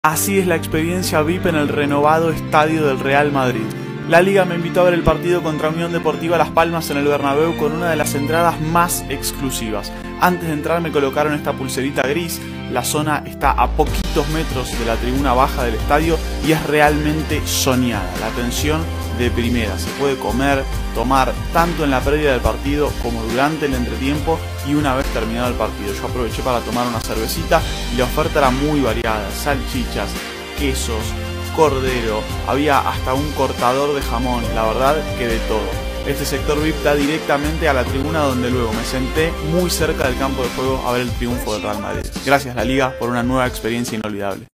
Así es la experiencia VIP en el renovado estadio del Real Madrid. La Liga me invitó a ver el partido contra Unión Deportiva Las Palmas en el Bernabéu con una de las entradas más exclusivas. Antes de entrar me colocaron esta pulserita gris, la zona está a poquitos metros de la tribuna baja del estadio y es realmente soñada. La atención de primera, se puede comer, tomar tanto en la previa del partido como durante el entretiempo y una vez terminado el partido. Yo aproveché para tomar una cervecita y la oferta era muy variada, salchichas, quesos, cordero, había hasta un cortador de jamón, la verdad que de todo. Este sector VIP da directamente a la tribuna donde luego me senté muy cerca del campo de juego a ver el triunfo del Real Madrid. Gracias La Liga por una nueva experiencia inolvidable.